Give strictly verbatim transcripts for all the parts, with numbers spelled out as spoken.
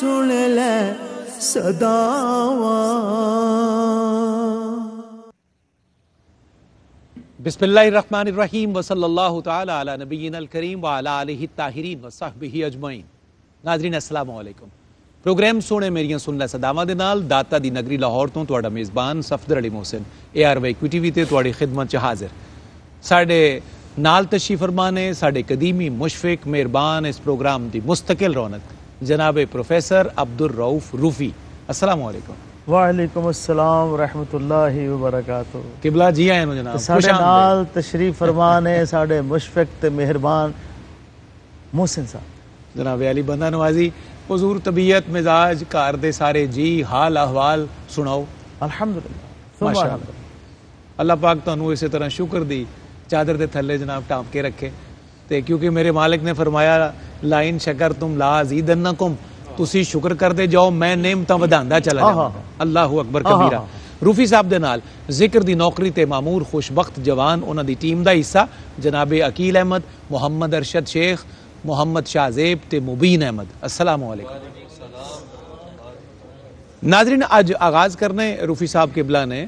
सुन ले सदावा। बिस्मिल्लाहिर्रहमानिर्रहीम व सल्लल्लाहु तआला अला नबिय्यिनल करीम व अला आलिहि ताहिरीन व सहबिही अजमईन। नाज़रीन अस्सलाम वालेकुम। प्रोग्राम सोने मेरियां सुन लै सदावां दे नाल दाता दी नगरी लाहौर तो तुहाडा मेज़बान Safdar Ali Mohsin A R Y Q T V ते तुहाडी खिदमत च हाजिर। साडे नाल तशरीफ फरमा ने साडे कदीमी मुशफिक मेहरबान इस प्रोग्राम दी मुस्तकिल रौनक जनाब प्रोफेसर अब्दुल रऊफ रूफी। अस्सलाम वालेकुम। वालेकुम अस्सलाम व रहमतुल्लाहि व बरकातुहू। किबला जी आए नो जनाब। साडे नाल तशरीफ फरमा ने साडे मुशफिक ते मेहरबान मोहसिन साहब जनाब अली बंदा नवाजी। हुजूर तबीयत मिजाज कार दे सारे जी हाल अहवाल सुनाओ। अल्हम्दुलिल्लाह माशाअल्लाह। अल्लाह पाक तुहानू इस तरह शुक्र दी चादर दे थल्ले जनाब टाँप के रखे ते क्योंकि मेरे मालिक ने फरमाया लाइन शकर तुम ला अज़ीदन्नकुम, तुसी शुक्र करते जाओ मैं नेमतां वधांदा चला जावांगा। अल्लाहु अकबर कबीरा। रूफी साहब दे नाल जिक्र दी नौकरी ते मामूर खुशबख्त जवान उन्हां दी टीम दा हिस्सा जनाब अकील अहमद, मोहम्मद अरशद शेख, मोहम्मद शाहजेब ते मुबीन अहमद। अस्सलामु अलैकुम नाज़रीन। अज आगाज़ करने रूफी साहब किबला ने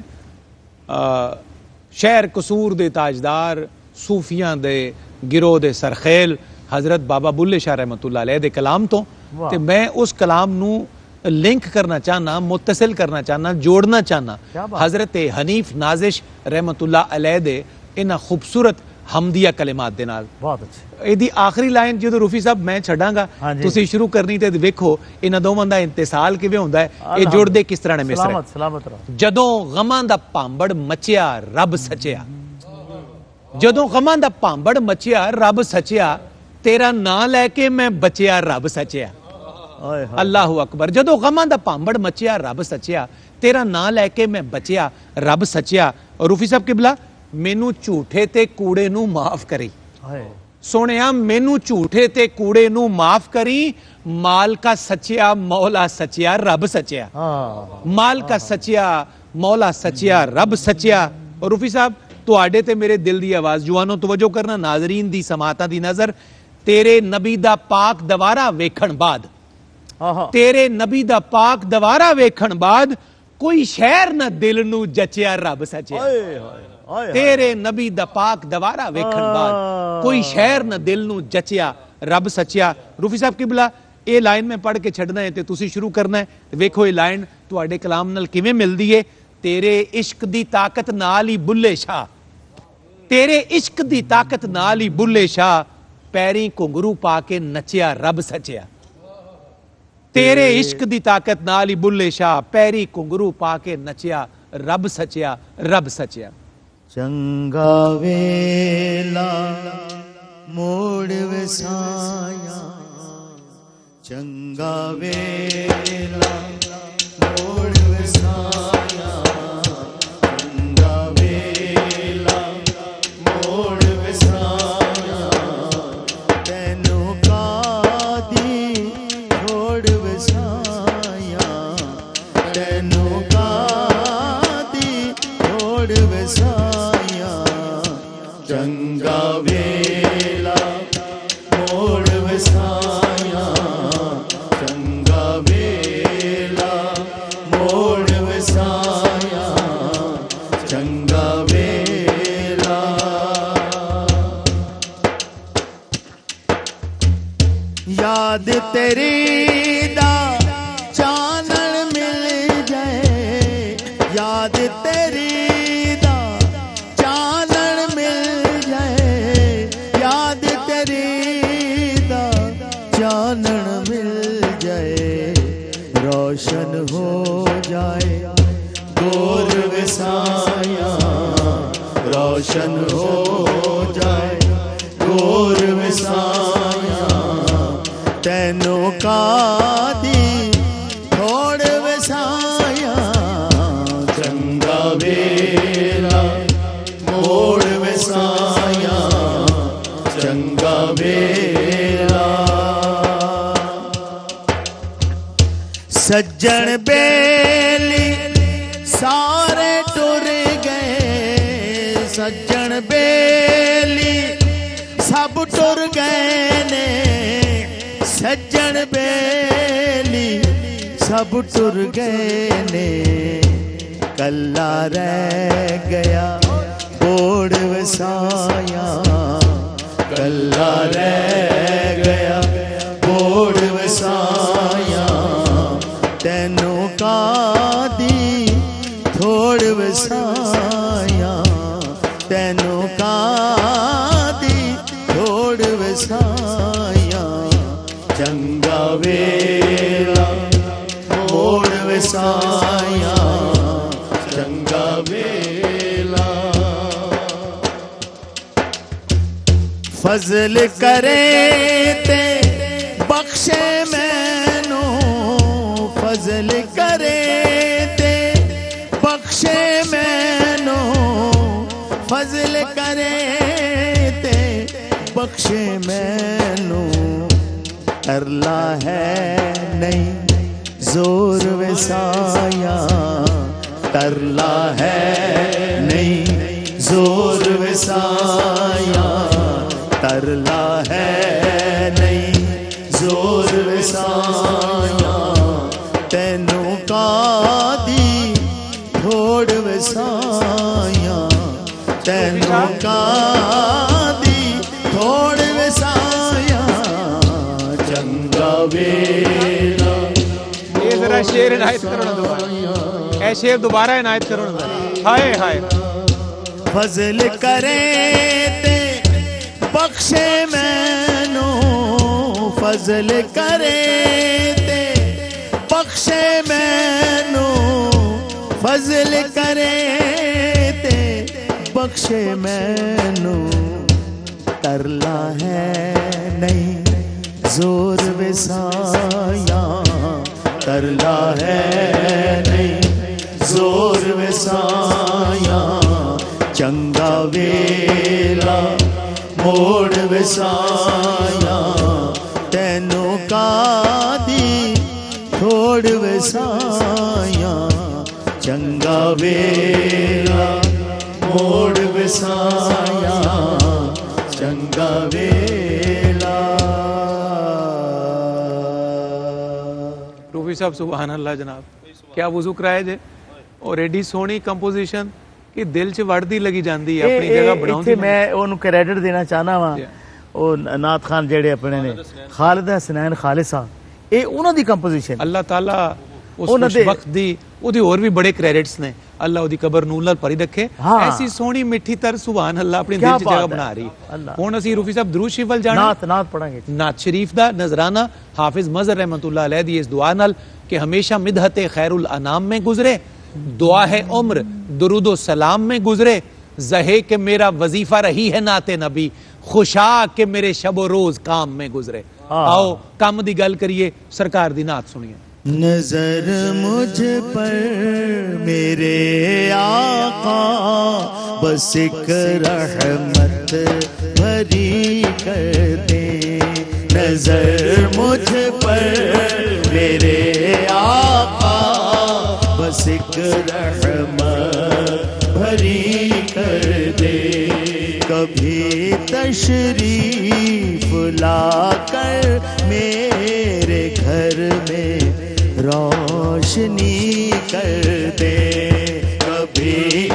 शहर कसूर दे ताजदार सूफियां दे गिरोह दे सरखेल हज़रत बाबा बुल्ले शाह रहमतुल्लाह अलैह दे कलाम तो ते मैं उस कलाम नू लिंक करना चाहना, मुत्तसिल करना चाहना, जोड़ना चाहना हज़रत हनीफ नाजिश रहमतुल्लाह अलैह दे इन्हां खूबसूरत हमदिया कलिमात दे नाल। बहुत अच्छे। इहदी आखिरी लाइन जो रूफी साहब मैं छड़ांगा तुसी शुरू करनी ते वेखो इन्हां दोवां दा इंतिसाल किवें हुंदा है, ये जुड़दे किस तरह ने मिसरे। सलामत सलामत रहो। जदों गमां दा भांबड़ मचिया रब सचिया, जदों गमां दा भांबड़ मचिया रब सचिया, तेरा नां लैके मैं बचिया रब सचिया। अल्लाहु अकबर। जदों गमां दा भांबड़ मचिया रब सचिया, तेरा नां लैके मैं बचिया रब सचिया। और रूफी साहब किबला मैनू झूठे ते कूड़े नू माफ करी, सोनिया मैनू झूठे ते कूड़े नू माफ करी, माल का सचिया मौला सचिया रब सचिया। माल का सचिया मौला सचिया रब सचिया। और रूफी साहब तुहाडे ते मेरे दिल दी आवाज जुआनो तवज्जो करना, नाजरीन दी समाता दी नजर तेरे नबी दा पाक दवारा वेखण बाद, तेरे नबी दा पाक दवारा वेखण बाद कोई शहर न दिल नू जचिया रब सचिया। तेरे नबी दा पाक दवारा वेखण बाद कोई शहर न दिल नू जचिया रब सचिया। रूफी साहब किबला ये लाइन में पढ़ के छड़ना है ते तुसी शुरू करना है। वेखो ये लाइन तुहाडे कलाम नाल किवें मिलदी है। तेरे इश्क दी ताकत नाल ही बुल्ले शाह, तेरे इश्क दी ताकत नाल ही बुल्ले शाह, पैरी घुंघरू पा के नचिया रब सचिया। तेरे इश्क दी ताकत नाल ही बुल्ले शाह, पैरी घुंघरू पा के नचिया रब सचिया रब सचिया। चंगा वेला मोड़ वसाया, चंगा वेला मोड़ वसाया, चंगा वेला मोड़ वसाया, तैनू कादी छोड़ वसाया, तैनू कादी छोड़ वसाया, चंगा वेला मोड़ वसाया, चंगा वेला मोड़ वसाया, चंगा वेला। याद तेरी दा चानन मिल जाए, याद तेरी दा चानन मिल जाए, याद तेरी दा चानन मिल जाए, रोशन हो जाए गोर वसाया, रोशन हो जाए गोर वसाया, तैनू कादी छोड़ वसाया, चंगा वेला मोड़ वसाया, चंगा वेला। सज्जन बेली सारे टुर गए, सज्जन बेली टुर गए ने सज्जन बेली सब टुर गए ने, कल्ला रह गया बोड़ वसाया, कल्ला रह गया बोड़ वसाया, तेनू कादी थोड़ वसाया, तेनू कादी थोड़ वसाया, चंगा वेला मोड़ वसाया, चंगा वेला। फजल करे ते बख्शे मैनू, फजल करे ते बख्शे मैनू, फजल करे ते बख्शे मैनू, तरला है नहीं जोर वसाया, तरला है नहीं जोर वसाया, तरला है नहीं जोर वसाया, तेनू कादी थोड़ वसाया, तेनू कादी थोड़ वसाया, चंगा वेला। ये जरा शेर इनायत करो ना दोबारा, ऐ शेर दोबारा इनायत करो ना। हाय हाय। फजल करे ते बख्शे मैनू, फजल करे ते बख्शे मैनू, फजल करे ते बख्शे मैनू, तरला है नहीं जोर वसाया, तरला है नहीं जोर वसाया, चंगा वेला मोड़ वसाया, तेनू कादी थोड़ वसाया, चंगा वेला मोड़ वसाया, चंगा वेला। रूफी साहब सुभान अल्लाह जनाब, क्या वुजू कराए जे और एडी सोहनी कंपोजिशन कि दिल च वड़दी लगी जाती है, अपनी जगह बनाउंदी। मैं उन्होंने क्रेडिट देना चाहना वा, ਉਹ ਨਾਤ ਖਾਨ ਜਿਹੜੇ ਆਪਣੇ ਨੇ ਖਾਲਿਦ ਹਸਨੈਨ ਖਾਲਿਸਾ, ਇਹ ਉਹਨਾਂ ਦੀ ਕੰਪੋਜੀਸ਼ਨ। ਅੱਲਾਹ ਤਾਲਾ ਉਸ ਵਕਤ ਦੀ ਉਹਦੀ ਹੋਰ ਵੀ ਬੜੇ ਕ੍ਰੈਡਿਟਸ ਨੇ, ਅੱਲਾਹ ਉਹਦੀ ਕਬਰ ਨੂੰ ਨਾਲ ਭਰੀ ਰੱਖੇ। ਐਸੀ ਸੋਹਣੀ ਮਿੱਠੀ ਤਰ ਸੁਭਾਨ ਅੱਲਾਹ ਆਪਣੀ ਦਿਲ 'ਚ ਜਗ੍ਹਾ ਬਣਾ ਰਹੀ। ਹੁਣ ਅਸੀਂ ਰੂਫੀ ਸਾਹਿਬ ਦਰੂਦ ਸ਼ਰੀਫ ਵੱਲ ਜਾਣਾ, ਨਾਤ ਨਾਤ ਪੜਾਂਗੇ, ਨਾਤ ਸ਼ਰੀਫ ਦਾ ਨਜ਼ਰਾਨਾ ਹਾਫਿਜ਼ ਮਜ਼ਹਰ रहमतुल्लाह अलैह दी इस दुआ नाल कि हमेशा मिदहत खैरुल अनाम में गुजरे, दुआ है उम्र दुरूदो सलाम में गुजरे, जहे के मेरा वजीफा रही है नाते नबी, खुशा के मेरे शबो रोज काम में गुजरे। आओ काम दी गल करिए, सरकार दी नात सुनिए। नजर मुझ पर मेरे आका, बस एक रहमत भरी कर दे, नजर मुझ पर मेरे आका, बस एक रहमत भरी कर दे, कभी तशरीफ लाकर मेरे घर में रोशनी कर दे, कभी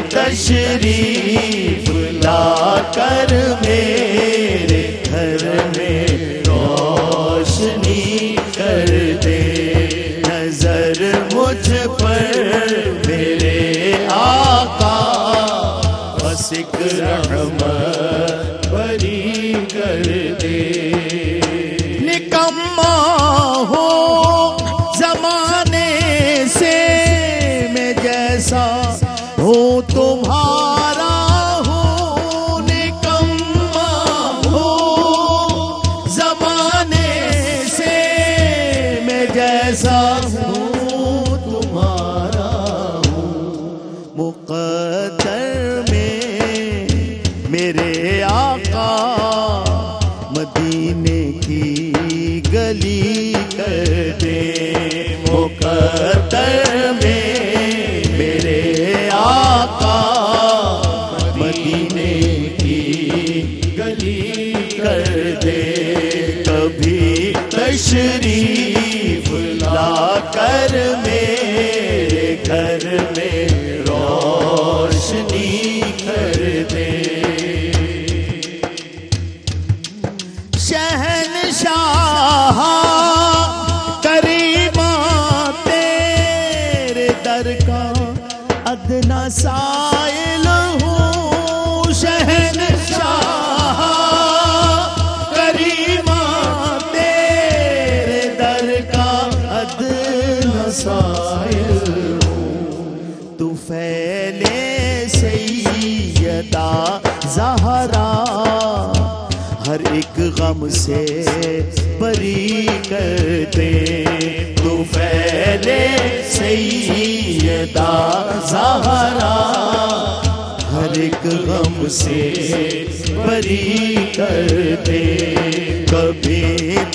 तशरीफ लाकर मेरे घर में रोशनी कर दे, नजर मुझ पर मेरे आका, बस एक रहमत भरी कर दे। निकम्मा हो जमाने से मैं जैसा हो तुम्हारा हूँ, निकम्मा हो जमाने से मैं जैसा हूँ तुम्हारा हूँ, मुक़द्दर में मेरे आका मदीने की गली कर दे, मुक़द्दर में मेरे आका मदीने की गली कर दे, कभी तशरीफ ला कर ज़हरा हर एक गम से बरी कर दे। तू फैले सैयदा ज़हरा हर एक गम से बरी कर दे। कभी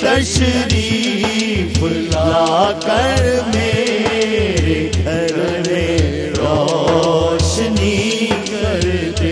तशरीफ ला कर मेरे घर में रोशनी कर दे।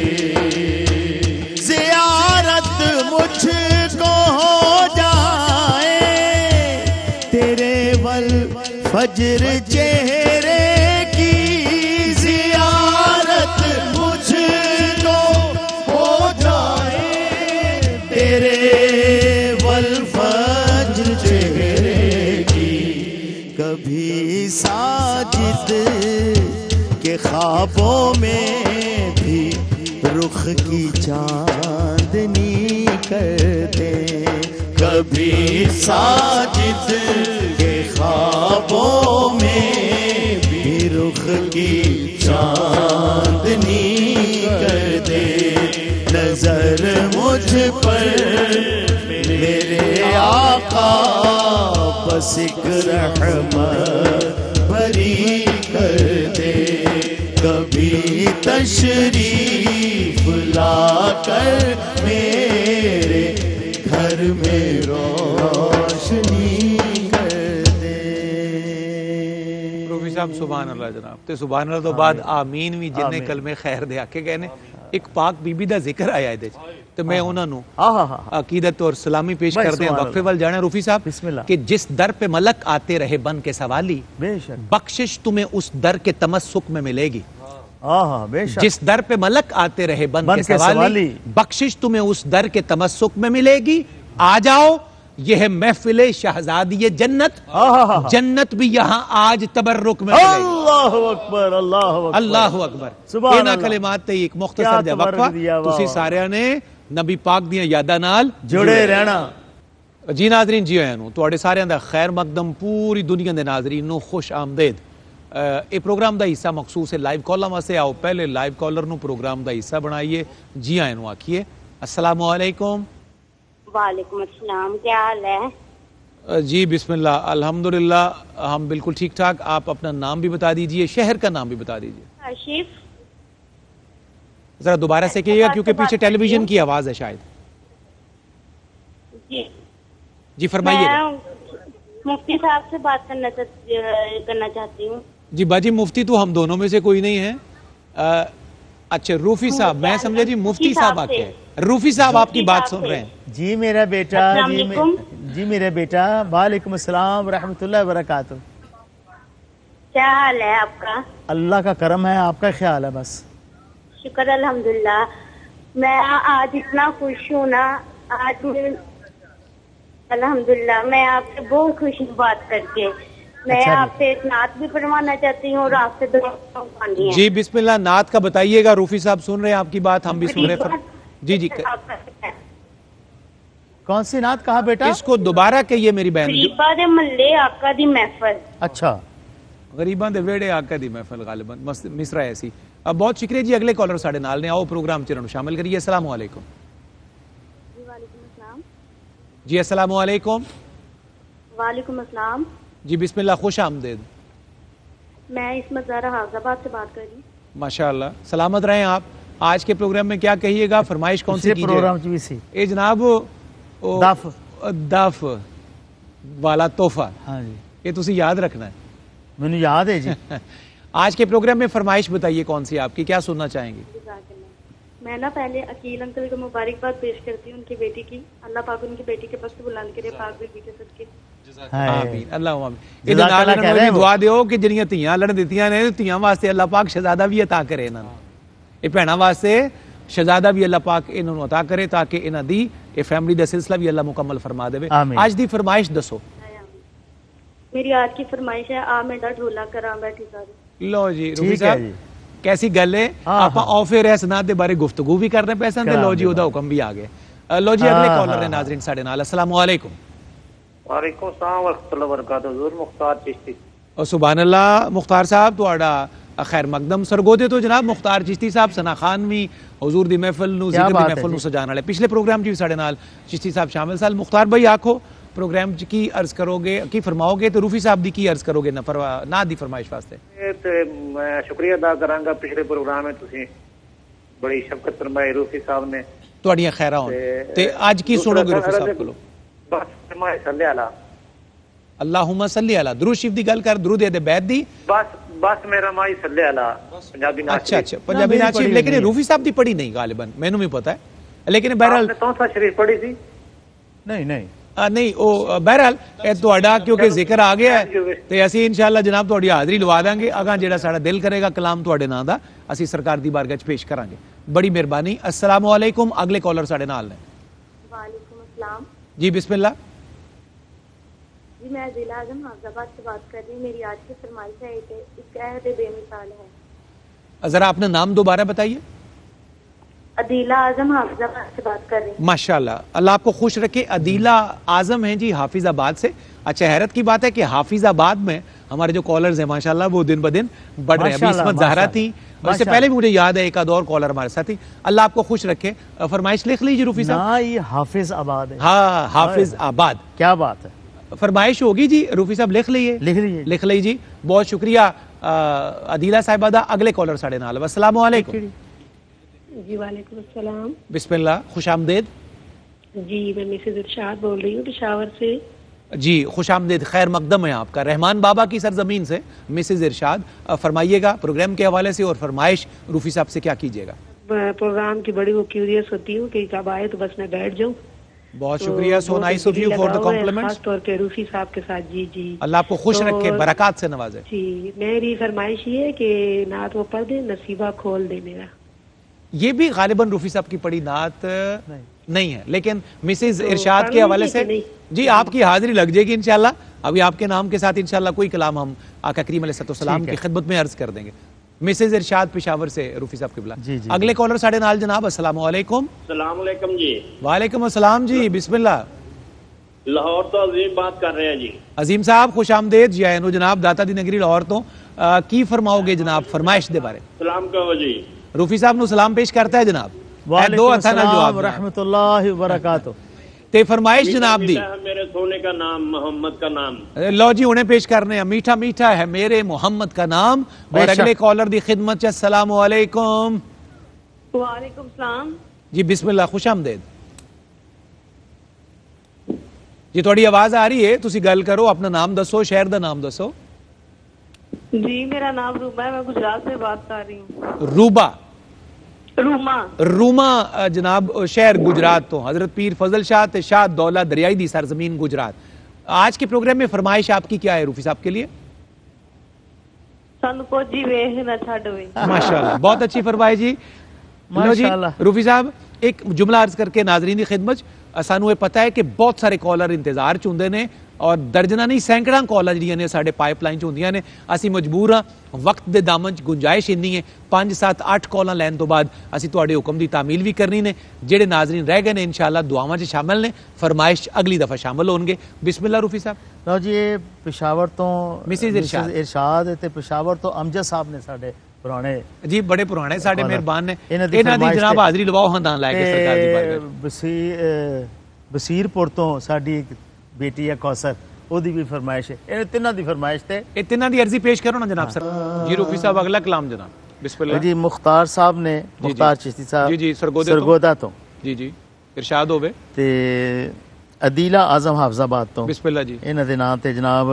ज़ियारत मुझको हो जाए तेरे वल फज्र चेहरे की। ज़ियारत मुझको हो जाए तेरे वल फज्र चेहरे की। कभी साजिद के ख्वाबों में भी रुख की चांदनी कर दे। कभी साजिद के ख्वाबों में भी रुख की चांदनी कर दे। नजर मुझ पर मेरे आका बस एक रहमत भरी कर दे। कभी तशरीफ ला कर मेरे घर में रोशनी कर दे। रूफी साहब सुभान अल्लाह जनाब ते सुभान अल्लाह तो बाद आमीन भी जिन्ने कलमे खैर दे आके गए ने। एक पाक बीबी दा जिक्र आया ਇਹਦੇ ਚ ਤੇ मैं ਉਹਨਾਂ ਨੂੰ अकीदत और सलामी पेश करते हैं। वक्फे वाल जाना रूफी साहब कि जिस दर पे मलक आते रहे बन के सवाली बख्शिश तुम्हें उस दर के तमस्सुक में मिलेगी। जिस दर पे मलक आते रहे बन के सवाली बख्शिश तुम्हें उस दर के तमस्सुक में मिलेगी। आ जाओ यह है महफिले शहजादी जन्नत, जन्नत भी यहाँ आज तबर्रुक में मिलेगी। अल्लाहु अकबर, अल्लाहु अकबर, अल्लाहु अकबर। सुभान इन्हां कलिमात ते एक मुख्तसर जिहा वक्फा तुसी सारिਆਂ ने नबी पाक ਦੀਆਂ यादां नाल जुड़े रहना। जी नाज़रीन जी आया ਨੂੰ ਤੁਹਾਡੇ ਸਾਰਿਆਂ ਦਾ ਖੈਰ ਮਕਦਮ ਪੂਰੀ ਦੁਨੀਆ ਦੇ ਨਾਜ਼ਰੀਨ ਨੂੰ ਖੁਸ਼ ਆਮਦੇਦ। ਇਹ ਪ੍ਰੋਗਰਾਮ ਦਾ ਹਿੱਸਾ ਮਖਸੂਸ ਹੈ ਲਾਈਵ ਕਾਲਾਂ ਵਾਸਤੇ। ਆਓ ਪਹਿਲੇ ਲਾਈਵ ਕਾਲਰ ਨੂੰ ਪ੍ਰੋਗਰਾਮ ਦਾ ਹਿੱਸਾ ਬਣਾਈਏ। जी आया ਨੂੰ ਆਖੀਏ अस्सलामु अलैकुम। वालेकुम अस्सलाम, क्या हाल है? जी बिस्मिल्लाह, अल्हम्दुलिल्लाह हम बिल्कुल ठीक ठाक। आप अपना नाम भी बता दीजिए, शहर का नाम भी बता दीजिए। आशिफ। जरा दोबारा से कहिएगा क्योंकि पीछे टेलीविजन की आवाज है शायद। जी जी फरमाइए। मुफ्ती साहब से बात करना करना चाहती हूँ। जी बाजी मुफ्ती तो हम दोनों में से कोई नहीं है। आ, अच्छा रूफी साहब, मैं समझा जी मुफ्ती साहब आके हैं। रूफी साहब आपकी बात सुन रहे हैं। जी मेरा बेटा, जी, मे, जी मेरा बेटा, वालेकुम अस्सलाम रहमतुल्लाहि व बरकातुहू। क्या हाल है आपका? अल्लाह का करम है, आपका ख्याल है बस। शुक्र अल्हम्दुलिल्लाह। मैं आज इतना खुश हूँ ना, आज अल्हम्दुलिल्लाह मैं आपसे बहुत खुश हूँ बात करके। मैं अच्छा आपसे एक नात भी पढ़वाना चाहती हूँ और आपसे दुआ मांगनी है। जी बिस्मिल्लाह, नात का बताइएगा। रूफी साहब सुन रहे हैं आपकी बात, हम भी सुन रहे हैं। जी जी कौन सी नात कहा बेटा? इसको दोबारा कहिए मेरी बहन। गरीबा दे महल्ले आका दी महफिल। अच्छा, गरीबां दे वेड़े आका दी महफिल गालिबन मस्त मिसरा ऐसी। अब बहुत शुक्रिया जी। अगले कॉलर साढ़े नाल ने, आओ प्रोग्राम च शामिल करिए। अस्सलाम वालेकुम। जी अस्सलाम वालेकुम। वालेकुम अस्सलाम। जी बिस्मिल्लाह, खुश आमदेद। मैं इसमत ज़हरा हाज़ाबाद से बात कर रही हूँ। माशाअल्लाह, सलामत रहें आप। आज के प्रोग्राम में क्या कहिएगा, फरमाइश कौन सी कीजिए? प्रोग्राम ची सी ए जनाब ओ, दफ दफ वाला तोहफा। हाँ जी, ये तुसी याद रखना है। मैंने याद है जी। आज के प्रोग्राम में फरमाइश बताइए कौन सी आपकी, क्या सुनना चाहेंगे? मैं ना पहले अकील अंकल को मुबारकबाद पेश करती हूँ उनकी बेटी की। अल्लाह पाक उनकी बेटी के पस्त बुलंद करे, पाक बीबी के सदके। आमीन, अल्लाह आमीन। ਇਹਦੇ ਨਾਲ ਇਹਨਾਂ ਨੂੰ ਦੁਆ ਦਿਓ ਕਿ ਜਿਹੜੀਆਂ ਧੀਆਂ ਲੜ ਦਿੱਤੀਆਂ ਨੇ, ਧੀਆਂ ਵਾਸਤੇ ਅੱਲਾਹ ਪਾਕ ਸ਼ਹਿਜ਼ਾਦਾ ਵੀ ਅਤਾ ਕਰੇ ਇਹਨਾਂ ਨੂੰ। ਇਹ ਭੈਣਾਂ ਵਾਸਤੇ ਸ਼ਹਿਜ਼ਾਦਾ ਵੀ ਅੱਲਾਹ ਪਾਕ ਇਹਨਾਂ ਨੂੰ ਅਤਾ ਕਰੇ ਤਾਂ ਕਿ ਇਹਨਾਂ ਦੀ ਇਹ ਫੈਮਿਲੀ ਦਾ ਸਿਲਸਿਲਾ ਵੀ ਅੱਲਾਹ ਮੁਕੰਮਲ ਫਰਮਾ ਦੇਵੇ। ਅੱਜ ਦੀ ਫਰਮਾਇਸ਼ ਦੱਸੋ। मेरी आज की फरमाइश है, आ मेरा ढोला करा बैठी सारी। लो जी रूफी साहब, कैसी गल है। आप ऑफ एयर इस नात दे बारे गुफ्तगू भी कर रहे पैसा ते लो जी ओदा हुक्म भी आ गया। लो जी अगले कॉलर ने नाज़रीन साडे नाल। अस्सलाम वालेकुम। वालेकुम सलाम व रहमतुल्लाहि व बरकातहू। हुजूर मुख्तार चिश्ती। और सुभान अल्लाह मुख्तार साहब, तुहाडा खैर मकदम सरगोदे तो जनाब मुख्तार चिश्ती साहब सना खान भी हजूर दी महफिल नूं क्या जिक्र दी बात है महफिल नूं जी। सजाने वाले पिछले प्रोग्राम च भी साडे नाल चिश्ती साहब शामिल सल। मुख्तार भाई आखो प्रोग्राम च की अर्ज करोगे की फरमाओगे तो रूफी साहब दी की अर्ज करोगे ना फरवा ना दी फरमाइश वास्ते। ਤੇ ਮੈਂ ਸ਼ੁਕਰੀਆ ਅਦਾ ਕਰਾਂਗਾ ਪਿਛਲੇ ਪ੍ਰੋਗਰਾਮ ਵਿੱਚ ਤੁਸੀਂ ਬੜੀ ਸ਼ਫਕਤ ਫਰਮਾਈ ਰੂਫੀ ਸਾਹਿਬ ਨੇ ਤੁਹਾਡੀਆਂ ਖੈਰਾਂ ਹੋਣ ਤੇ ਅੱਜ ਕੀ ਸੁਣੋਗੇ ਰੂਫੀ ਸਾਹਿਬ ਕੋਲੋਂ। ਬਸ ਫਰਮਾਏ ਸੱਲੇ ਅਲਾ अल्लाहुम्मा सल्ली अला दुरूद शरीफ दी गल कर दुरूद दे बैत दी। बस बस मेरा माई सल्ले अला पंजाबी नाच अच्छा अच्छा पंजाबी नाच शरीफ लेकिन रूफी साहब दी पढ़ी नहीं गालिबन मैनू भी पता है लेकिन बहरहाल आपने कौन सा शरीफ पढ़ी थी नहीं नहीं आ, नहीं ओ बहरहाल ਇਹ ਤੁਹਾਡਾ ਕਿਉਂਕਿ ਜ਼ਿਕਰ ਆ ਗਿਆ ਹੈ ਤੇ ਅਸੀਂ ਇਨਸ਼ਾਅੱਲਾ ਜਨਾਬ ਤੁਹਾਡੀ ਹਾਜ਼ਰੀ ਲਵਾ ਦਾਂਗੇ ਅਗਾ ਜਿਹੜਾ ਸਾਡਾ ਦਿਲ ਕਰੇਗਾ ਕਲਾਮ ਤੁਹਾਡੇ ਨਾਂ ਦਾ ਅਸੀਂ ਸਰਕਾਰ ਦੀ ਬਾਰਗਾਹ 'ਚ ਪੇਸ਼ ਕਰਾਂਗੇ। ਬੜੀ ਮਿਹਰਬਾਨੀ। अस्सलाम वालेकुम अगले कॉलर साडे नाल ने। वालेकुम अस्सलाम जी बिस्मिल्लाह। जी मैं जिला आजम हाफिजाबाद से बात कर रही हूँ। मेरी आज की फरमाइश है कि इसका अहद बेमिसाल है। जरा अपना नाम दोबारा बताइए। अदीला आजम हाफिजाबाद से बात कर रही हूँ। माशाल्लाह अल्लाह आपको खुश रखे। अदीला आजम हैं जी हाफिजाबाद से। अच्छा हैरत की बात है कि हाफिजाबाद में हमारे जो कॉलर्स हैं माशाल्लाह वो दिन ब दिन बढ़ रहे हैं। अभी इसमत ज़हरा थी और इससे पहले भी मुझे याद है एक आध और कॉलर हमारे साथ थी। अल्लाह आपको खुश रखे। फरमाइश लिख लीजिए रूफी साहब। ना ये हाफिज आबाद है। हाँ हाफिज आबाद क्या बात है। फरमाइश होगी जी रूफी साहब लिख लीजिए लिख लीजिए लिख लीजिए। बहुत शुक्रिया अदीला साहिबा दा। अगले कॉलर साढ़े नाल। अस्सलाम वालेकुम। जी वालेकुम अस्सलाम। बिस्मिल्लाह खुश आमदेद। जी मैं मिसेज इरशाद बोल रही हूँ पेशावर से। जी खुश आमदेद खैर मकदम है आपका रहमान बाबा की सरजमीन से मिसेज इरशाद। फरमाइएगा प्रोग्राम के हवाले से और फरमाइश रूफी साहब से क्या कीजिएगा। प्रोग्राम की बड़ी वो क्यूरियस होती हूँ कि कब आए तो बस मैं बैठ जाऊँ। बहुत शुक्रिया। So nice of you for the compliments. खास तौर पे रूफी साहब के साथ। जी जी अल्लाह आपको खुश तो, रखे बरकत से नवाजे। जी मेरी फरमाइश ये है कि नात वो पढ़ दे नसीबा खोल दे मेरा। ये भी गालिबन रूफी साहब की पड़ी नात नहीं, नहीं है लेकिन मिसेज तो इरशाद के हवाले से जी आपकी हाजिरी लग जाएगी इंशाल्लाह। अभी आपके नाम के साथ इंशाल्लाह कोई कलाम हम आका करीम अलैहिस्सलाम की खिदमत में अर्ज कर देंगे। मिसेज इरशाद पेशावर से रूफी साहब किबला। अगले कॉलर साढ़े नाल जनाब। अस्सलाम वालेकुम। सलाम अलैकुम जी। वालेकुम अस्सलाम जी बिस्मिल्लाह। लाहौर तो अजीम बात कर रहे हैं जी। अजीम साहब खुश आमदेद जी आए नो जनाब दाता दी नगरी लाहौर तो आ, की फरमाओगे जनाब फरमाइश दे बारे। सलाम कहो जी। रूफी साहब नु सलाम पेश करता है जनाब। वालेकुम अस्सलाम रहमतुल्लाहि व बरकातहू। ते फरमाइश जनाब दी। मेरे सोने का नाम मोहम्मद का नाम। लो जी उन्हें पेश करने हैं। मीठा मीठा है मेरे मोहम्मद का नाम। और अगले कॉलर दी खिदमत च अस्सलाम वालेकुम। वालेकुम सलाम जी बिस्मिल्लाह खुश आमदेद जी। थोड़ी आवाज आ रही है तुसी गल करो अपना नाम दसो शहर दा नाम दसो। जी मेरा नाम रूबा है मैं गुजरात से बात कर रही हूँ। रूबा रूमा रूमा जनाब शहर गुजरात तो हजरत पीर फजल शाह ते शाह दौला दरियाई दी सरजमीन गुजरात। आज के प्रोग्राम में फरमाइश आपकी क्या है रूफी साहब के लिए। माशाल्लाह बहुत अच्छी फरमाइश जी। लो जी रूफी साहब एक जुमला अर्ज करके नाजरीन की खिदमत सानू पता है कि बहुत सारे कॉलर इंतजार च हुंदे ने और दर्जना नहीं सैकड़ा कॉलर जिहड़ियां ने साडे पाइपलाइन च हुंदियां ने। असीं मजबूर हाँ वक्त दे दामन च गुंजाइश इन्नी है पांच सत्त अठ कॉलां लैन तो बाद असीं तुहाडे हुक्म दी तामील भी करनी ने। जिहड़े नाजरीन रह गए ने इंशाअल्लाह दुआवां च शामिल ने फरमाइश अगली दफा शामिल होणगे। बिस्मिल्लाह रूफी साहब। लो जी ये पेशावर तो मिसेज इरशाद इरशाद ते पेशावर तो अमजद साहब ने साडे पुराने जी बड़े पुराने साडे मेहरबान ने। इन्हां दी जनाब हाजरी लवाओ हंदान ला के सरकार दी बारगाह। बसीर बसीरपुर तो साडी एक बेटी है कौसर ओदी भी फरमाइश है। इन तिन्हां दी फरमाइश ते ए तिन्हां दी अर्जी पेश करो ना जनाब सर। जी रूफी साहब अगला कलाम जनाब बिस्मिल्लाह। जी मुख्तार साहब ने मुख्तार चिश्ती साहब जी जी सरगोदा सरगोदा तो जी जी इरशाद होवे ते अदीला आजम हाफिजाबाद तो बिस्मिल्लाह जी। इन्हां दे नाम ते जनाब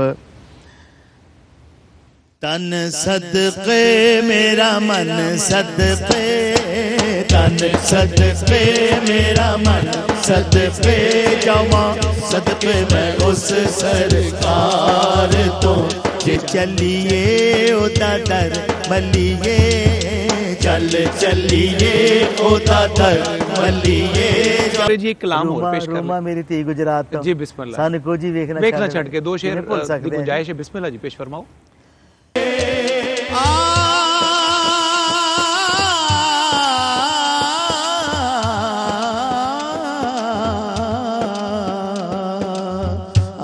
तन सदके मेरा मन सदके तन सदके मेरा मन सदके जावा सदके मैं उस सरकार तो जे चलिए ओदा दर मलिए चल चलिए ओदा दर मलिए। जी कलाम और पेश कर रूमा मेरी धी गुजरात तो जी बिस्मिल्लाह। सन को जी देखना देखना छड़ के दो शेर दी गुंजाइश है। बिस्मिल्लाह जी पेश फरमाओ।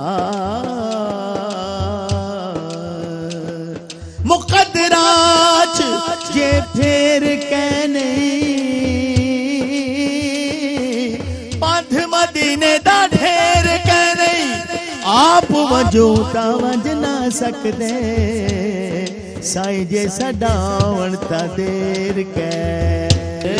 मुकद्दरा मदीने दा ढेर कह नहीं आप वजूता वज ना सकदे साईं जे सडावण ता देर कह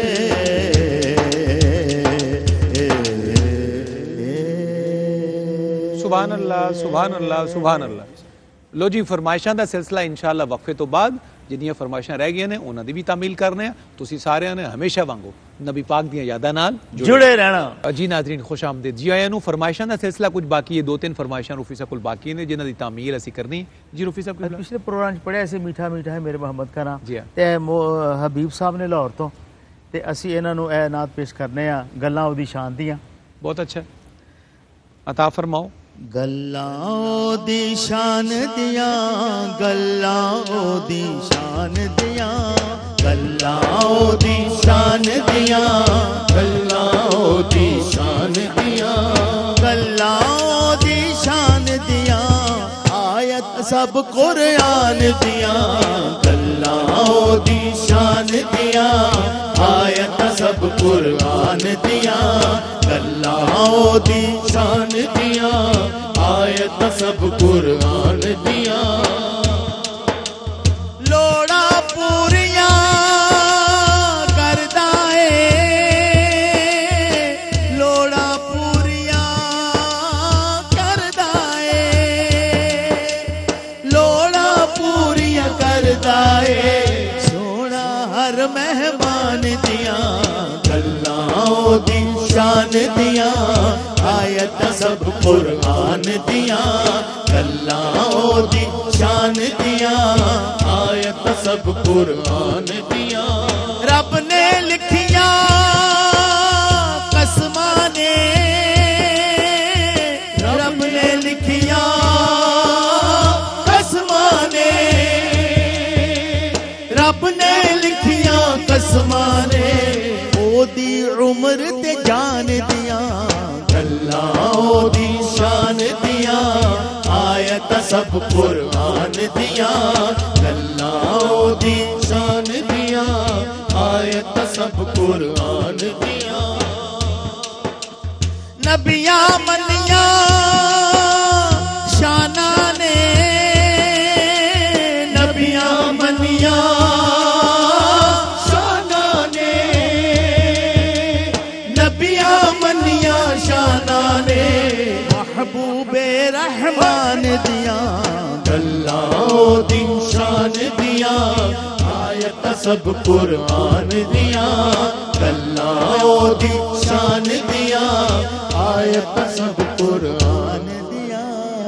सुभान अल्लाह सुभान अल्लाह सुभान अल्लाह। लो जी फरमाइशां दा सिलसिला इंशाअल्लाह वक्फे तो बाद जिन्नियां फरमाइशां रह गई ने उन्हां दी भी तामील करने आ। तुसीं सारिआं ने हमेशा वांगू नबी पाक दियां यादां नाल जुड़े रहना। जी नाज़रीन खुश आमदीद जी आया नूं फरमाइशां दा सिलसिला कुछ बाकी है, दो तीन फरमाइशां रूफी साहब कोल बाकी ने जिन्हां दी तामील असीं करनी जी। रूफी साहब पिछले प्रोग्राम च पढ़िया ऐसे मीठा मीठा है मेरे मोहम्मद का नाम जी हाँ। ते हबीब साहब ने लाहौर तो ते असीं इन्हां नूं ए नात पेश करने आ गल्लां ओदी शान दियां। बहुत अच्छा अता फरमाओ। गल्लां दी शान दियां गल्लां दी शान दियां गल्लां दी शान दियां गल्लां दी शान दियां गल्लां दी शान दियां आयत सब कुरान दियां गल्लां दी शान दियां आयत सब कुरान दियां गल्लां दी शान दियां आयत सब कुरान दियां लोड़ा पूरियां करदा ए लोड़ा पूरियां करदा ए लोड़ा पूरियां करदा ए सोना हर मेहमान दियां गल्लां दी शान दियां आयत सब कुरान दियां गल्लां दी शान दियां आयत सब कुरान दियां रब ने लिखियां कसमां ने रब ने लिखियां कसमां ने रब ने लिखियां कसमां ने ओदी उम्र ते जान दियां गल्लां दी शान दियां आयत सब कुरान दियां गल्लां दी शान दियां आयत सब कुरान दियां नबियां मनियां शाना ने नबियां मनियां शाना ने नबियां मनियां शाना ने महबूबे रहमान दियां गल्लां दी शान दियां आयत सब कुरान दियां गल्लां दी शान दियां आयत सब कुरान दियां।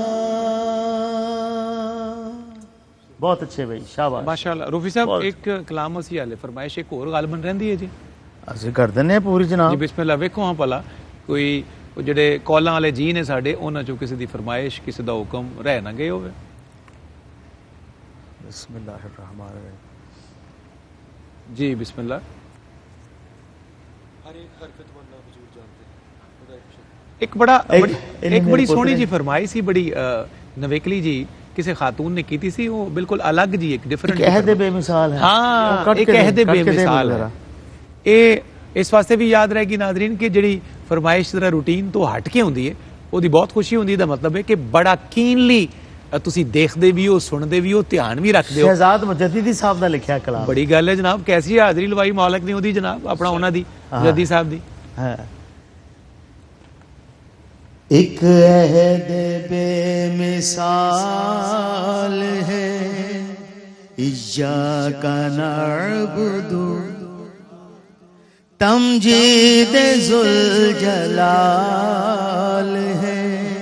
बहुत अच्छे भाई शाबाश माशाअल्लाह। रूफी साहब एक कलाम असी हाले फरमाइश एक होर गल बन रही है जी ਅਸੀਂ ਕਰ ਦਿੰਦੇ ਆ ਪੂਰੀ जी ਜਨਾਬ। बिस्मिल्लाह वेखो हाँ भला कोई ਉਹ ਜਿਹੜੇ ਕਾਲਾਂ ਵਾਲੇ ਜੀ ਨੇ ਸਾਡੇ ਉਹਨਾਂ ਚੋਂ ਕਿਸੇ ਦੀ ਫਰਮਾਇਸ਼ ਕਿਸੇ ਦਾ ਹੁਕਮ ਰਹਿ ਨਾ ਗਏ ਹੋਵੇ। ਬਿਸਮਿल्लाहिर्रहमानिर्रहीम जी बिस्मिल्लाह। एक बड़ा एक- बड़ी, एक एक मेरे बड़ी पोते सोहनी ने- जी फरमाई सी बड़ी नवेकली जी किसी खातून ने की थी सी वो बिल्कुल अलग जी एक डिफरेंट एक अहद बेमिसाल है। हाँ वो कट एक के दे- अहद कट के दे बेमिसाल मुझे है। जरा। ये इस वास्ते भी याद रहेगी नाजरीन कि जी फरमाइश जरा रूटीन तो हट के होंगी है ਉਹਦੀ बहुत खुशी होंगी है मतलब है कि बड़ा कीनली ਤੁਸੀਂ देखते भी हो सुनते भी हो ध्यान भी रखते हो। शहजाद मुजद्दिदी साहब ਦਾ ਲਿਖਿਆ ਕਲਾਮ बड़ी गल है जनाब कैसी हाजरी लवाई मालक ने ਉਹਦੀ जनाब अपना ਉਹਨਾਂ ਦੀ ਜੱਦੀ ਸਾਹਿਬ ਦੀ। है। एक अहद बेमिसाल है इय्याका नअबुदु तमजीद जुल जलाल है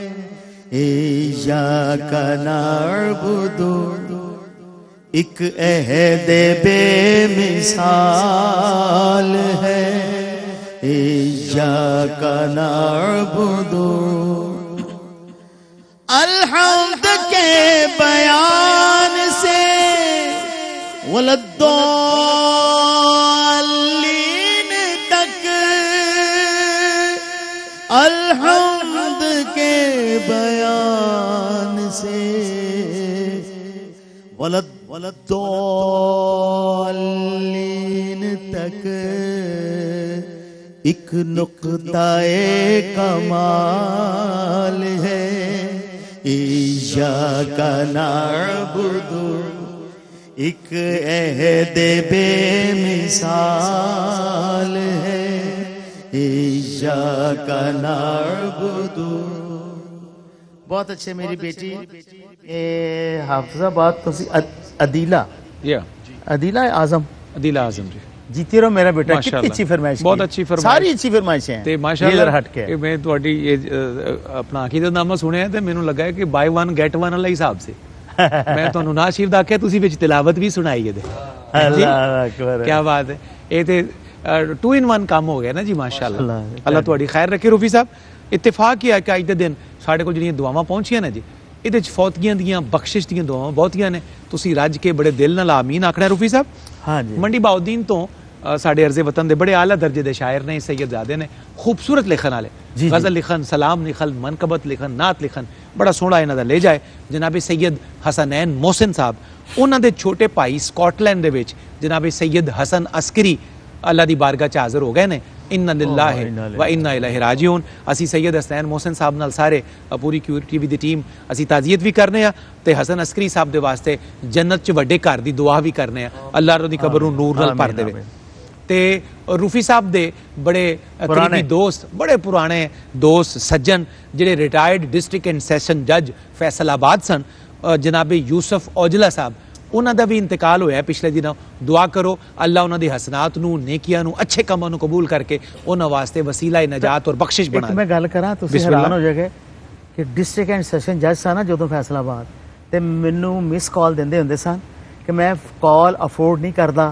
इय्याका नअबुदु एक अहद बेमिसाल है इय्याका नअबुदु अलहम्द के बयान से वलद्दालीन तक अलहम्द के बयान से वलद वलद्दालीन तक एक नुक्ताए कमाल है, इय्याका नअबुदु, एक अहदे बेमिसाल है, इय्याका नअबुदु। बहुत अच्छे मेरी बेटी ए हाफिजाबाद तो अदीला या अदीला आजम अदीला आजम जी जीती रहो मेरा बेटा, कितनी माशाअल्लाह। अच्छी फरमाइश बहुत की। अच्छी फरमाइश। सारी अच्छी फरमाइशें हैं ਤੇ ये ਮਾਸ਼ਾਅੱਲਾ जरा हट के ਇਹ ਮੈਂ ਤੁਹਾਡੀ ਇਹ ਅ, ਆਪਣਾ ਅਕੀਦਤਨਾਮਾ ਸੁਣਿਆ ਤੇ ਮੈਨੂੰ ਲੱਗਾ ਹੈ ਕਿ ਬਾਈ ਵਨ ਗੈਟ ਵਨ ਵਾਲਾ ਹਿਸਾਬ ਸੀ। ਮੈਂ ਤੁਹਾਨੂੰ ਨਾ ਸ਼ਰੀਫ ਦਾ ਆਖਿਆ, ਤੁਸੀਂ ਵਿੱਚ ਤਿਲਾਵਤ ਵੀ ਸੁਣਾਈ ਇਹਦੇ। अल्लाह अकबर ਕੀ ਬਾਤ ਹੈ, ਇਹ ਤੇ ਟੂ ਇਨ ਵਨ ਕੰਮ ਹੋ ਗਿਆ ਨਾ ਜੀ ਮਾਸ਼ਾਅੱਲਾ। ਅੱਲਾਹ ਅੱਲਾਹ ਤੁਹਾਡੀ ਖੈਰ ਰੱਖੇ। ਰੂਫੀ ਸਾਹਿਬ ਇਤਫਾਕ ਕੀ ਹੈ ਕਿ ਅੱਜ ਦੇ ਦਿਨ ਸਾਡੇ ਕੋਲ ਜਿਹੜੀਆਂ ਦੁਆਵਾਂ ਪਹੁੰਚੀਆਂ ਨੇ ਜੀ, ਇਹਦੇ ਚ ਫੌਤਗੀਆਂ ਦੀਆਂ ਬਖਸ਼ਿਸ਼ ਦੀਆਂ ਦੁਆਵਾਂ ਬਹੁਤੀਆਂ ਨੇ। ਤੁਸੀਂ ਰੱਜ ਕੇ ਬੜੇ ਦਿਲ ਨਾਲ ਆਮੀਨ ਆਖਣਾ। ਰੂਫੀ ਸਾਹਿਬ हाँ जी ਮੰਡੀ ਬਾਉਦੀਨ ਤੋਂ ਅ, ਸਾਡੇ ਅਰਜ਼ੇ ਵਤਨ ਦੇ ਬੜੇ ਆਲਾ ਦਰਜੇ ਦੇ ਸ਼ਾਇਰ ਨੇ, ਸੈਯਦਜ਼ਾਦੇ ਨੇ, ਖੂਬਸੂਰਤ ਲਿਖਣ ਵਾਲੇ, ਜੀ, ਜੀ। ਗਜ਼ਲ ਲਿਖਣ, ਸਲਾਮ ਲਿਖਣ, ਮਨਕਬਤ ਲਿਖਣ, ਨਾਤ ਲਿਖਣ, ਬੜਾ ਸੋਹਣਾ ਇਹਨਾਂ ਦਾ ਲਹਿਜਾ ਹੈ। ਜਨਾਬ ਸੈਯਦ ਹਸਨੈਨ ਮੋਹਸਿਨ ਸਾਹਿਬ, ਉਹਨਾਂ ਦੇ ਛੋਟੇ ਭਾਈ ਸਕਾਟਲੈਂਡ ਦੇ ਵਿੱਚ ਜਨਾਬ ਸੈਯਦ ਹਸਨ ਅਸਕਰੀ ਅੱਲਾ ਦੀ ਬਾਰਗਾਹ 'ਚ ਹਾਜ਼ਰ ਹੋ ਗਏ ਨੇ। ਇन्ना लिल्लाहि व इन्ना इलैहि राजिऊन। ਅਸੀਂ ਸੈਯਦ ਹਸਨੈਨ ਮੋਹਸਿਨ ਸਾਹਿਬ ਨਾਲ ਸਾਰੇ ਅ, ਪੂਰੀ ਕਿਊ ਟੀਵੀ ਦੀ ਟੀਮ ਅਸੀਂ ਤਾਜ਼ੀਅਤ ਵੀ ਕਰਨੇ ਆ ਤੇ ਹਸਨ ਅਸਕਰੀ ਸਾਹਿਬ ਦੇ ਵਾਸਤੇ ਜੰਨਤ 'ਚ ਵੱਡੇ ਘਰ ਦੀ ਦੁਆ ਵੀ ਕਰਨੇ ਆ, ਅੱਲਾਹ ਉਹਦੀ ਕਬਰ ਨੂੰ ਨੂਰ ਨਾਲ ਭਰ ਦੇਵੇ। ਤੇ ਰੂਫੀ ਸਾਹਿਬ ਦੇ ਬੜੇ ਕਰੀਬੀ ਦੋਸਤ, ਬੜੇ ਪੁਰਾਣੇ ਦੋਸਤ ਸੱਜਣ ਜਿਹੜੇ ਰਿਟਾਇਰਡ ਡਿਸਟ੍ਰਿਕਟ ਐਂਡ ਸੈਸ਼ਨ ਜੱਜ ਫੈਸਲਾਬਾਦ ਸਨ, ਜਨਾਬ ਯੂਸਫ ਔਜਲਾ ਸਾਹਿਬ, ਉਹਨਾਂ ਦਾ ਵੀ ਇੰਤਕਾਲ ਹੋਇਆ ਪਿਛਲੇ ਦਿਨਾਂ। ਦੁਆ ਕਰੋ ਅੱਲਾਹ ਉਹਨਾਂ ਦੀ ਹਸਨਾਤ ਨੂੰ, ਨੇਕੀਆਂ ਨੂੰ, ਅੱਛੇ ਕੰਮਾਂ ਨੂੰ ਕਬੂਲ ਕਰਕੇ ਉਹਨਾਂ ਵਾਸਤੇ ਵਸੀਲਾ ਨਜਾਤ ਔਰ ਬਖਸ਼ਿਸ਼ ਬਣਾ। ਇੱਕ ਮੈਂ ਗੱਲ ਕਰਾਂ, ਤੁਸੀਂ ਹੈਰਾਨ ਹੋ ਜਾਓਗੇ ਕਿ ਡਿਸਟ੍ਰਿਕਟ ਐਂਡ ਸੈਸ਼ਨ ਜੱਜ ਸਨ ਨਾ ਜਦੋਂ ਫੈਸਲਾਬਾਦ, ਤੇ ਮੈਨੂੰ ਮਿਸ ਕਾਲ ਦਿੰਦੇ ਹੁੰਦੇ ਸਨ ਕਿ ਮੈਂ ਕਾਲ ਅਫੋਰਡ ਨਹੀਂ ਕਰਦਾ,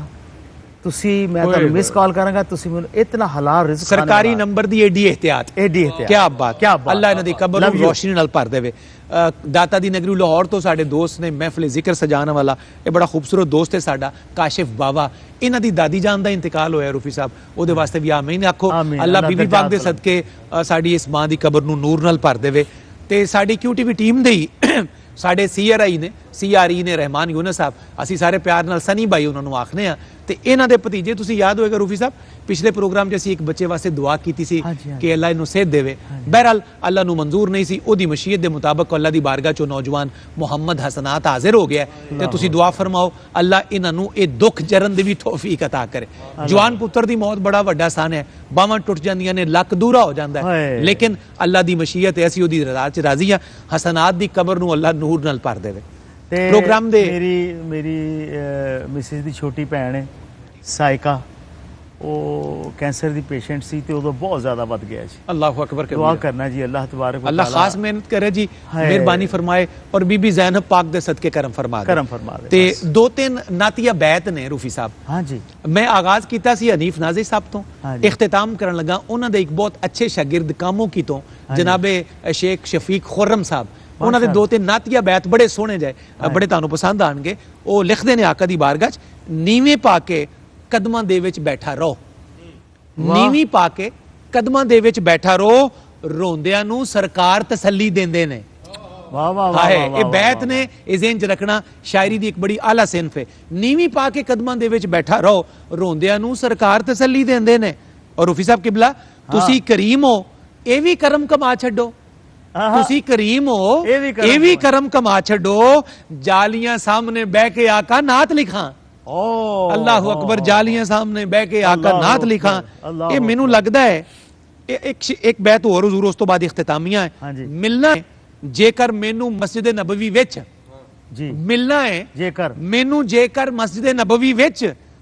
ਤੁਸੀਂ ਮੈਂ ਤੁਹਾਨੂੰ ਮਿਸ ਕਾਲ ਕਰਾਂਗਾ, ਤੁਸੀਂ ਮੈਨੂੰ ਇਤਨਾ ਹਲਾਲ ਰਿਜ਼ਕ ਸਰਕਾਰੀ ਨੰਬਰ ਦੀ ਏਡੀ ਇhtiyat, ਏਡੀ ਇhtiyat। ਕੀ ਬਾਤ, ਕੀ ਬਾਤ। ਅੱਲਾਹ ਇਹਨਾਂ ਦੀ ਕਬਰ ਨੂੰ ਰੋਸ਼ਨੀ ਨਾਲ ਭਰ ਦੇਵੇ। ਦਾਤਾ ਦੀ ਨਗਰੀ ਲਾਹੌਰ ਤੋਂ ਸਾਡੇ ਦੋਸਤ ਨੇ ਮਹਿਫਿਲ ਜ਼ਿਕਰ ਸਜਾਉਣ ਵਾਲਾ, ਇਹ ਬੜਾ ਖੂਬਸੂਰਤ ਦੋਸਤ ਹੈ ਸਾਡਾ, ਕਾਸ਼ਿਫ ਬਾਵਾ। ਇਹਨਾਂ ਦੀ ਦਾਦੀ ਜਾਨ ਦਾ ਇੰਤਕਾਲ ਹੋਇਆ ਰੂਫੀ ਸਾਹਿਬ, ਉਹਦੇ ਵਾਸਤੇ ਵੀ ਆਮੀਨ ਆਖੋ। ਅੱਲਾਹ ਬੀਬੀ ਪਾਕ ਦੇ ਸਦਕੇ ਸਾਡੀ ਇਸ ਮਾਂ ਦੀ ਕਬਰ ਨੂੰ ਨੂਰ ਨਾਲ ਭਰ ਦੇਵੇ। ਤੇ ਸਾਡੀ ਕਿਊ ਟੀਵੀ ਟੀਮ ਦੇ ਹੀ ਸਾਡੇ ਸੀ ਆਰ ਆਈ ਨੇ, ਸੀ ਆਰ ਈ ਨੇ ਰਹਿਮਾਨ ਯੂਨਸ ਸਾਹਿਬ, ਅਸੀਂ ਸਾਰੇ ਪਿਆਰ ਨਾਲ ਸਨੀ ਭਾਈ ਉਹਨਾਂ ਨੂੰ ਆਖਨੇ ਆ। ਤੇ ਇਹਨਾਂ ਦੇ ਭਤੀਜੇ, ਤੁਸੀਂ ਯਾਦ ਹੋਏਗਾ ਰੂਫੀ ਸਾਹਿਬ, ਪਿਛਲੇ ਪ੍ਰੋਗਰਾਮ 'ਚ ਅਸੀਂ ਇੱਕ ਬੱਚੇ ਵਾਸਤੇ ਦੁਆ ਕੀਤੀ ਸੀ ਕਿ ਅੱਲਾਹ ਇਹਨੂੰ ਸਿਹਤ ਦੇਵੇ। ਬਹਰਹਾਲ ਅੱਲਾਹ ਨੂੰ ਮਨਜ਼ੂਰ ਨਹੀਂ ਸੀ, ਉਹਦੀ ਮਸ਼ੀਅਤ ਦੇ ਮੁਤਾਬਕ ਅੱਲਾਹ ਦੀ ਬਾਰਗਾਹ 'ਚੋਂ ਨੌਜਵਾਨ ਮੁਹੰਮਦ ਹਸਨਾਤ ਹਾਜ਼ਰ ਹੋ ਗਿਆ। ਤੇ ਤੁਸੀਂ ਦੁਆ ਫਰਮਾਓ ਅੱਲਾਹ ਇਹਨਾਂ ਨੂੰ ਇਹ ਦੁੱਖ ਜਰਨ ਦੀ ਵੀ ਤੌਫੀਕ ਅਤਾ ਕਰੇ। ਜਵਾਨ ਪੁੱਤਰ ਦੀ ਮੌਤ ਬੜਾ ਵੱਡਾ ਸਾਨ ਹੈ, ਬਾਹਾਂ ਟੁੱਟ ਜਾਂਦੀਆਂ ਨੇ, ਲੱਕ ਦੂਰਾ ਹੋ ਜਾਂਦਾ ਹੈ, ਲੇਕਿਨ ਅੱਲਾਹ ਦੀ ਮਸ਼ੀਅਤ ਹੈ, ਅਸੀਂ ਉਹਦੀ ਰਜ਼ਾ 'ਚ ਰਾਜ਼ੀ ਹਾਂ। ਹਸਨਾਤ ਦੀ ਕਬਰ ਨੂੰ ਅੱਲਾਹ ਨੂਰ ਨਾਲ ਭਰ ਦੇਵੇ। ਤੇ ਪ੍ਰੋਗਰਾਮ ਦੇ ਮੇਰੀ ਮੇਰੀ ਮਿਸਿਸ ਦੀ ਛੋਟੀ ਭੈਣ ਹੈ ਸਾਇਕਾ, ਉਹ ਕੈਂਸਰ ਦੀ ਪੇਸ਼ੈਂਟ ਸੀ ਤੇ ਉਦੋਂ ਬਹੁਤ ਜ਼ਿਆਦਾ ਵੱਧ ਗਿਆ ਜੀ। ਅੱਲਾਹੁ ਅਕਬਰ ਦੁਆ ਕਰਨਾ ਜੀ, ਅੱਲਾਹ ਤਬਾਰਕ व अल्लाह खास मेहनत करे जी, मेहरबानी फरमाए और बीबी ज़ैनब पाक दे सदके करम फरमा दे। करम फरमा दे। ते दो तीन नातिया बैत ने रूफी साहब। हाँ जी, मैं आगाज कीता सी हनीफ नाज़ी साहब तो, इख्तिताम करन लगा उन्हां दे एक बहुत अच्छे शागिर्द कामों की तो जनाबे शेख शफीक खुर्रम साहब, उन्हां दे दो तीन नातिया बैत बड़े सोहने जाए, बड़े तुहानू पसंद आणगे। वो लिखदे ने आका दी बारगाह च, नीवें पाके कदमां दे विच बैठा रहो, नीवी पा के कदमां दे विच बैठा रहो, रोंदियां नू सरकार तसल्ली देंदे ने। वाह वाह वाह, ये बैत ने इस इंज रखना शायरी दी एक बड़ी आला सिनफ है। नीवी पा के कदमां दे विच बैठा रहो, रोंदियां नू सरकार तसल्ली देंदे ने। और रूफी साहब किबला, तुसी करीम हो, ये भी करम कमा छड्डो, तुसी करीम हो, ये भी करम कमा छड्डो, जालियां सामने बह के आका नात लिखा। अल्लाह अकबर, जालियां सामने बह के आका नात लिखा। ये मैनू लगदा है एक एक बैत होर हुजूर, उस तो बाद इख्तितामिया है। मिलना है जेकर मैनू मस्जिद नबवी विच जी, मिलना है जेकर मैनू जेकर मस्जिद नबवी विच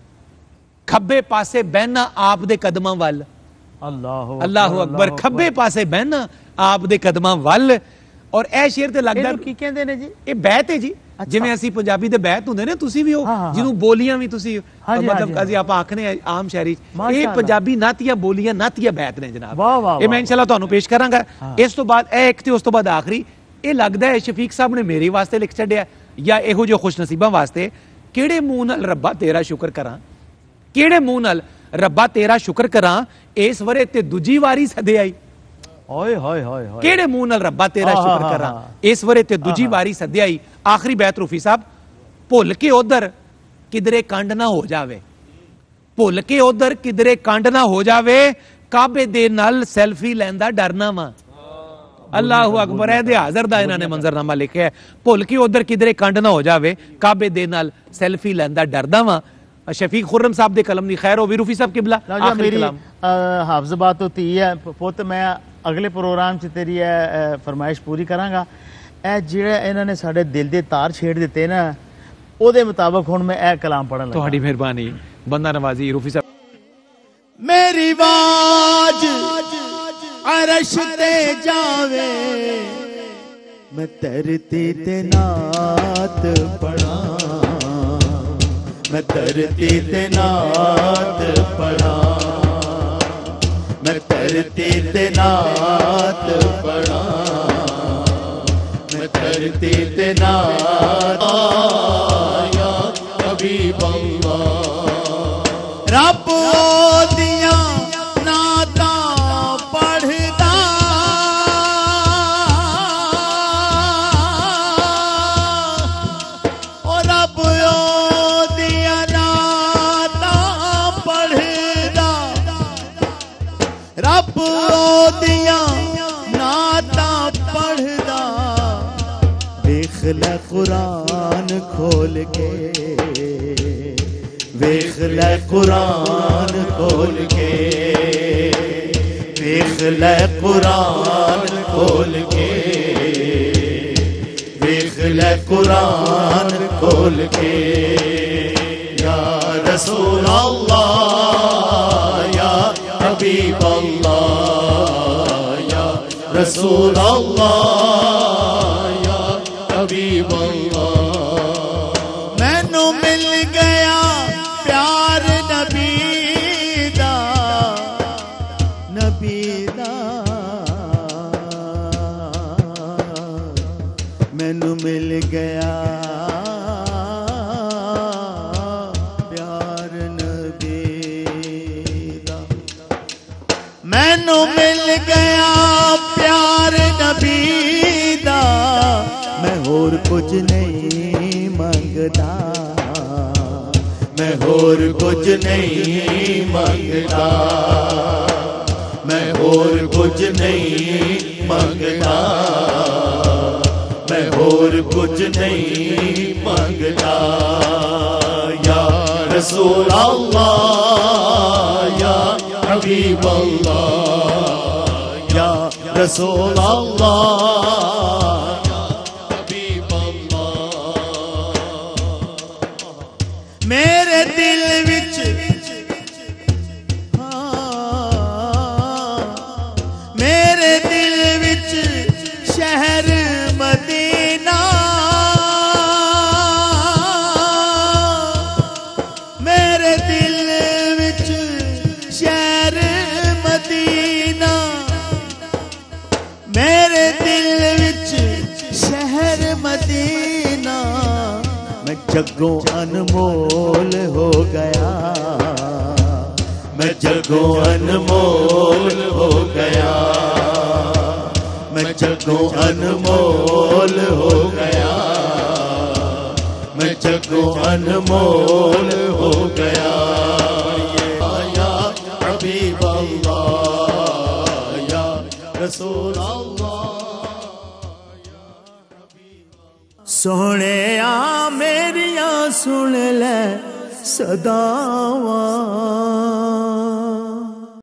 खब्बे पासे बहना आप दे कदमां वल। अल्लाह अल्लाह अकबर, खब्बे पासे बहना आप दे कदमां वल। और ए शेर ते लगदा की कहंदे ने जी, ये बैत है जी, जिवें ਅਸੀਂ ਪੰਜਾਬੀ ਦੇ ਬੈਤ ਹੁੰਦੇ ਨੇ, ਤੁਸੀਂ ਵੀ ਹੋ ਜਿਹਨੂੰ ਬੋਲੀਆਂ ਵੀ ਤੁਸੀਂ ਮਤਲਬ ਅਸੀਂ ਆਪਾਂ ਆਖਨੇ ਆਮ ਸ਼ਾਇਰੀ, ਇਹ ਪੰਜਾਬੀ ਨਾਤੀਆਂ ਬੋਲੀਆਂ, ਨਾਤੀਆ ਬੈਤ ਨੇ ਜਨਾਬ। ਇਹ ਮੈਂ ਇਨਸ਼ਾਅੱਲਾ ਤੁਹਾਨੂੰ ਪੇਸ਼ ਕਰਾਂਗਾ। ਇਸ ਤੋਂ ਬਾਅਦ ਇਹ ਇੱਕ ਤੇ ਉਸ ਤੋਂ ਬਾਅਦ ਆਖਰੀ, ਇਹ ਲੱਗਦਾ ਹੈ ਸ਼ਫੀਕ ਸਾਹਿਬ ਨੇ ਮੇਰੇ ਵਾਸਤੇ ਲਿਖ ਛੱਡਿਆ ਜਾਂ ਇਹੋ ਜਿਹੇ ਖੁਸ਼ ਨਸੀਬਾਂ ਵਾਸਤੇ। ਕਿਹੜੇ ਮੂੰਹ ਨਾਲ ਰੱਬਾ ਤੇਰਾ ਸ਼ੁਕਰ ਕਰਾਂ, ਕਿਹੜੇ ਮੂੰਹ ਨਾਲ ਰੱਬਾ ਤੇਰਾ ਸ਼ੁਕਰ ਕਰਾਂ, ਇਸ ਵਰੇ ਤੇ ਦੂਜੀ ਵਾਰੀ ਸਦੇ ਆਈ। ਓਏ ਹੋਏ ਹੋਏ ਹੋਏ, ਕਿਹੜੇ ਮੂੰਹ ਨਾਲ ਰੱਬਾ ਤੇਰਾ ਸ਼ੁਕਰ ਕਰਾਂ, ਇਸ ਵਰੇ ਤੇ ਦੂਜੀ ਵਾਰੀ ਸਦੇ ਆਈ। ਆਖਰੀ ਬੈਤ ਰੂਫੀ ਸਾਹਿਬ, ਭੁੱਲ ਕੇ ਉਧਰ ਕਿਧਰੇ ਕੰਡ ਨਾ ਹੋ ਜਾਵੇ, ਭੁੱਲ ਕੇ ਉਧਰ ਕਿਧਰੇ ਕੰਡ ਨਾ ਹੋ ਜਾਵੇ, काबे दे नाल सैल्फी लैंदा डरना वा। अल्लाह अकबर। ए हाजर दा इन्होंने मंजरनामा लिखा है, भुल के उधर किधरे कंड ना हो जाए, काबे दे नाल सैल्फी लैंदा डरदा वा। शफीक खुर्रम साहब दे कलम दी खैर हो भी, रूफी साहब किबला आखिरी कलाम। हाफिज बात होती है पुत, मैं अगले प्रोग्राम च तेरी है फरमाइश पूरी करांगा। ए जेड़ा इन्होंने साडे दिल दे तार छेड़ दिते ना, ओदे मुताबिक हुण मैं ए कलाम पढ़न लगा। तुहाडी मेहरबानी, बंदा नवाजी। रूफी साहब। मेरी बाज अरश ते जावे, मैं धरती ते नात पढ़ा, मैं धरती ते नात पढ़ा, मैं धरती ते नात पढ़ा, मैं धरती ते नात आया हबीब अल्लाह। रब दिया नाता पढ़दा, और रब दिया नाता पढ़दा, रब दिया नाता पढ़दा। देख ले कुरान खोल के, देख ले कुरान खोल के, देख ले कुरान खोल के, देख ले कुरान खोल के। या रसूल अल्लाह, या हबीब अल्लाह, या रसूल अल्लाह, या हबीब अल्लाह। मैनू मिल गया प्यार नबी दा, नबी दा, मैनू मिल गया प्यार नबी दा, मैनू मिल गया प्यार नबी दा। मैं होर कुछ नहीं मंगदा, मैं होर कुछ नहीं मंगदा, मैं होर कुछ नहीं मंगदा, मैं होर कुछ नहीं मंगदा। या रसूल अल्लाह, या हबीब अल्लाह, या रसूल अल्लाह, मेरे दिल विच हाँ, मेरे दिल विच शहर मदीना, मेरे दिल विच शहर मदीना, मेरे दिल विच शहर मदीना। मैं जग्गों अनमोल हो गया, मैं जग्गों अनमोल हो गया, मैं जग्गों अनमोल हो गया, मैं जग्गों अनमोल हो गया। या हबीब अल्लाह, या रसूल अल्लाह। सोहणिया मेरिया सुन ले सदावां,